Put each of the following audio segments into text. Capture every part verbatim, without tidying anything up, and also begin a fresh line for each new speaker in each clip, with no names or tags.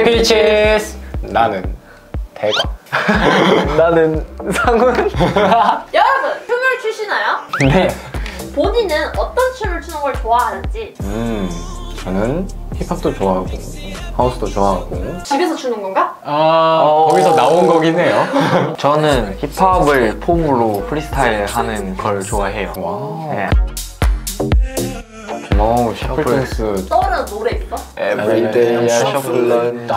휘치스. 나는 대광.
나는 상훈.
여러분, 춤을 추시나요?
네.
본인은 어떤 춤을 추는 걸 좋아하는지.
음, 저는 힙합도 좋아하고 하우스도 좋아하고.
집에서 추는 건가?
아,
어...
거기서 나온 거긴 해요.
저는 힙합을 폼으로 프리스타일 하는 걸 좋아해요.
와.
네.
오, 셔플 댄스.
떠오르는 노래 있어?
Everyday 셔플런.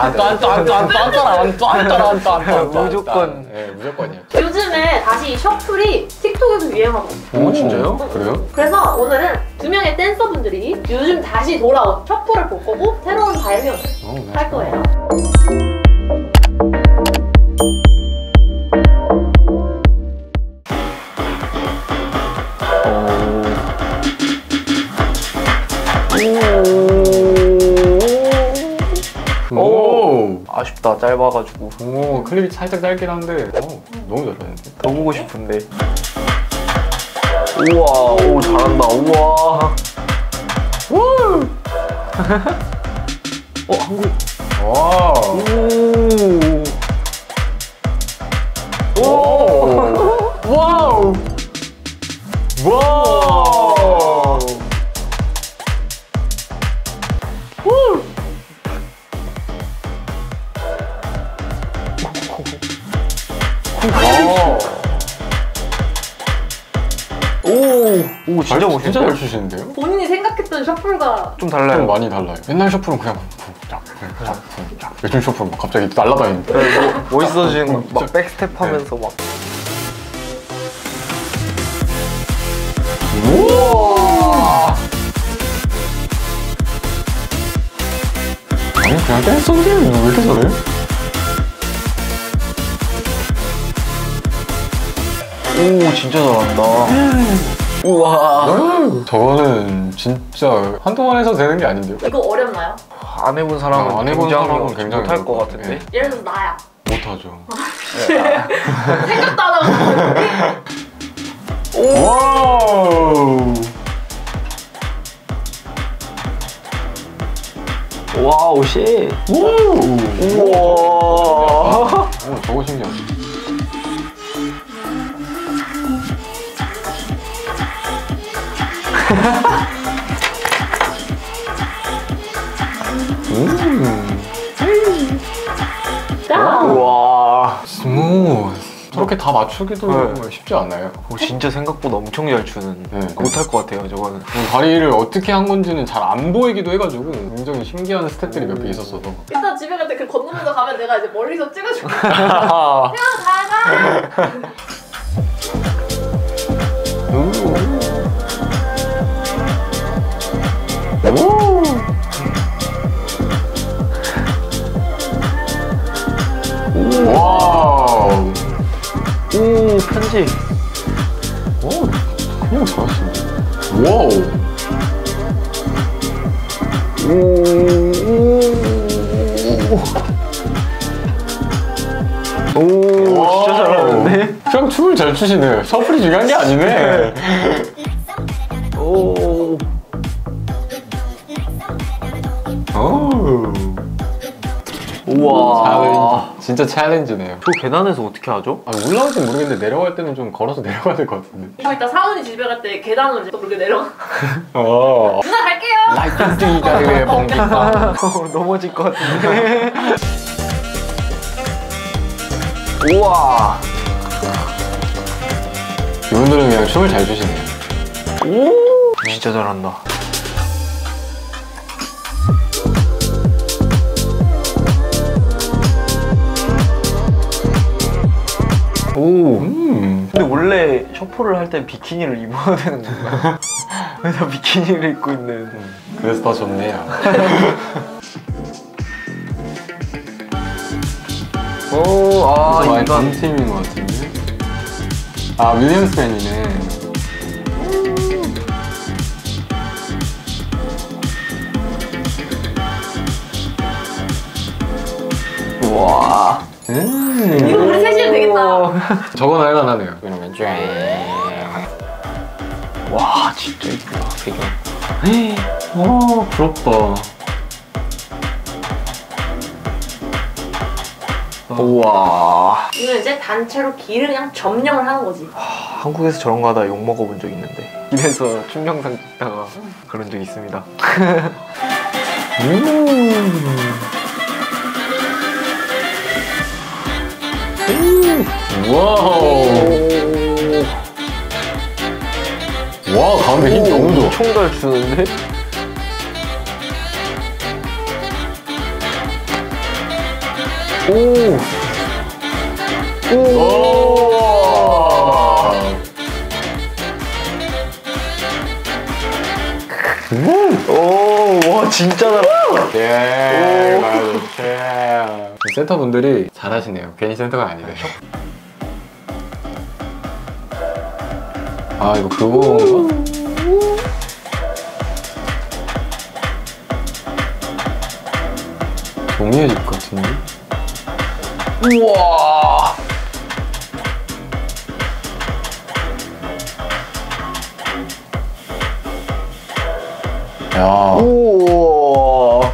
무조건.
네, 무조건이요.
요즘에 다시 셔플이 틱톡에서 유행하고 있어.
오, 진짜요? 그래요?
그래서 오늘은 두 명의 댄서분들이 요즘 다시 돌아온 셔플을 볼 거고 새로운 발명을
오, 네.
할 거예요.
오.
아쉽다, 짧아가지고.
오, 클립이 살짝 짧긴 한데 오, 너무 잘하는데?
더 보고 싶은데. 우와, 오 잘한다. 우와. 우. 어, 한국.
와.
오. 오. 와우. 와우. 우. 오, 오 진짜 멋있다.
진짜 잘 추시는데요?
본인이 생각했던 셔플과
좀 달라요.
좀 많이 달라요. 옛날 셔플은 그냥 쿵짝 쿵짝 쿵짝. 요즘 셔플은 막 갑자기 날아다니는데.
네, 뭐, 멋있어지는 막 백스텝 하면서 막.
우와. 아니 그냥 댄서인데 왜 이렇게 잘해?
오 진짜 잘한다. 우와.
저거는 진짜 한동안 해서 되는 게 아닌데요?
이거 어렵나요?
안 해본 사람은
아, 안 해본
굉장히
사람은 굉장히
못할
어려울
것
것
같은데.
같아요.
예를 들어서 나야.
못하죠.
생각도 안 하고.
와우.
와우 씨.
우.
우와.
오, 저거 신기하다. 음.
우와.
스무스. 저렇게 다 맞추기도
네.
쉽지 않아요.
오, 진짜 생각보다 엄청 잘 추는.
네.
못할 것 같아요 저거는.
다리를 어떻게 한 건지는 잘 안 보이기도 해가지고 굉장히 신기한 스텝들이 몇 개 있었어서.
일단 집에 갈 때 그 건너면서 가면 내가 이제 멀리서 찍어줄게. 태양 잘 가.
오. 와우.
오 편지.
오, 그냥 잘하시네. 와우.
오. 오 진짜 잘하는데?
그냥 춤을 잘 추시네. 셔플이 중요한 게 아니네.
오.
오.
우와.
챌린지. 진짜 챌린지네요.
저 계단에서 어떻게 하죠?
아, 올라올 땐 모르겠는데 내려갈 때는 좀 걸어서 내려가야 될 것 같은데.
저 이따 사원이 집에 갈 때 계단으로 이제 또 그렇게 내려가.
어.
누나 갈게요.
라이팅 뛰가리에 뻥기빵.
넘어질 것 같은데. 우와.
이분들은 그냥 춤을 잘 추시네요.
오. 진짜 잘한다. 오.
음.
근데 원래 셔플을 할 때 비키니를 입어야 되는 건가요? 왜 다 비키니를 입고 있는.
그래서 더 좋네요.
오, 아,
많이
이건.
본 팀인 것 같은데? 아, 윌리엄스 팬이네.
우와.
음.
이거 우리 셋이면 되겠다.
저건 할만하네요. 그러면 쫙.
와, 진짜 이쁘다, 배경.
와, 부럽다.
우와.
이건 이제 단체로 길을 그냥 점령을 하는 거지.
한국에서 저런 거 하다 욕 먹어본 적 있는데 길에서 춤 영상 찍다가 그런 적 있습니다.
음. 와우. 와, 가운데 힘 너무 좋아.
엄청 잘 추는데? 오. 오. 오. 와, 진짜 잘한다.
예, 맞아. 센터분들이 잘하시네요. 괜히 센터가 아니네. 아, 이거 그건가? 종이의 집 같은데?
우와.
야.
우와.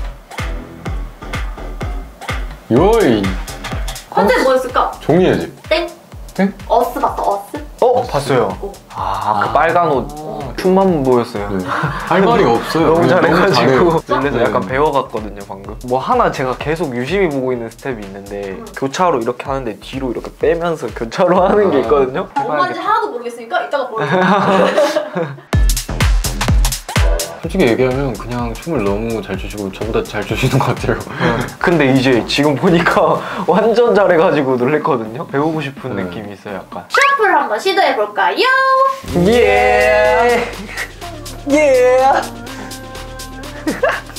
요이.
컨셉 뭐였을까?
종이의 집.
땡.
땡?
어스 봤어, 어스?
어, 봤어요.
어.
아, 그 빨간 옷 춤만 보였어요.
네. 할 말이 없어요.
너무
그냥
잘해가지고
잘해요.
놀래서
네.
약간 배워갔거든요 방금. 뭐 하나 제가 계속 유심히 보고 있는 스텝이 있는데
음.
교차로 이렇게 하는데 뒤로 이렇게 빼면서 교차로 하는 게
아.
있거든요.
뭔지 하나도 모르겠으니까 이따가 보여줄게.
솔직히 얘기하면 그냥 춤을 너무 잘 추시고 저보다 잘 추시는 것 같아요.
근데 이제 지금 보니까 완전 잘해가지고 놀랬거든요. 배우고 싶은
네.
느낌이 있어요 약간.
셔플 한번 시도해볼까요?
예. 예.